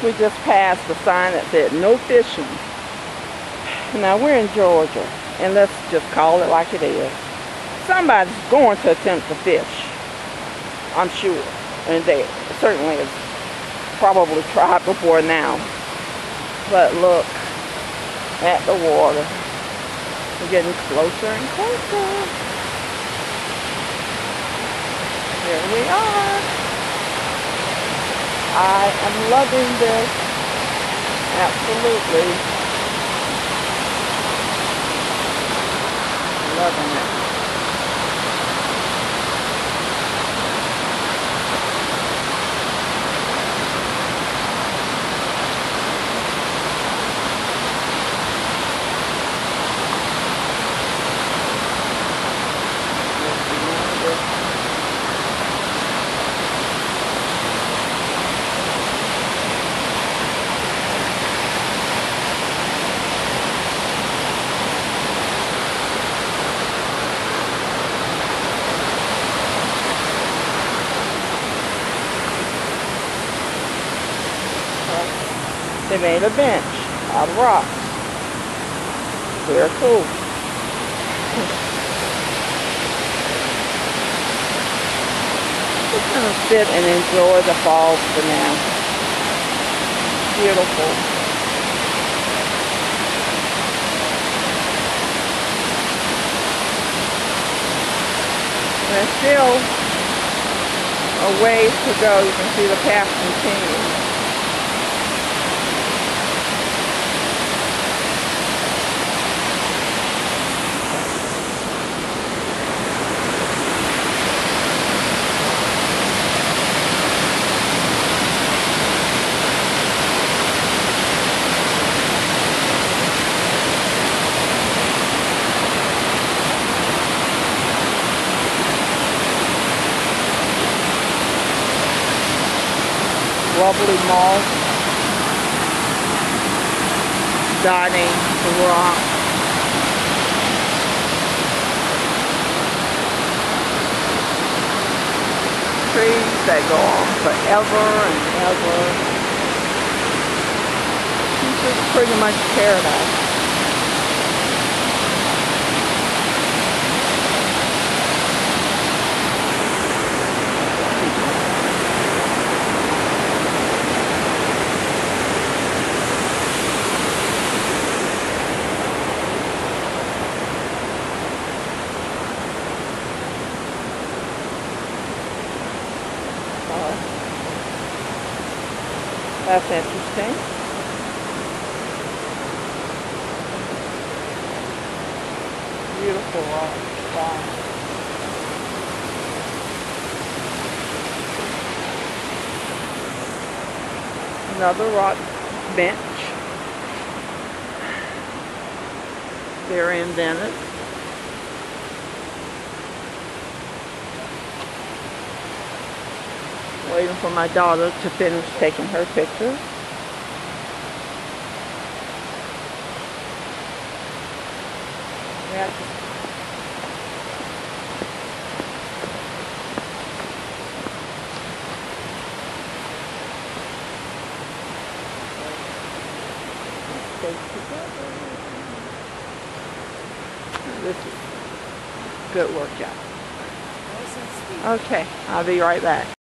we just passed the sign that said no fishing. Now we're in Georgia, and let's just call it like it is. Somebody's going to attempt to fish, I'm sure, and they certainly have probably tried before now. But look at the water. We're getting closer and closer. Here we are. I am loving this. Absolutely. Loving it. They made a bench out of rocks. Very cool. Just gonna sit and enjoy the falls for now. Beautiful. There's still a ways to go. You can see the path continues. Lovely moss dotting the rock. Trees that go on forever and ever. This is pretty much paradise. That's interesting. Beautiful rock. Wow. Another rock bench. Very inventive. Waiting for my daughter to finish taking her pictures. Yeah. This is a good workout. Okay, I'll be right back.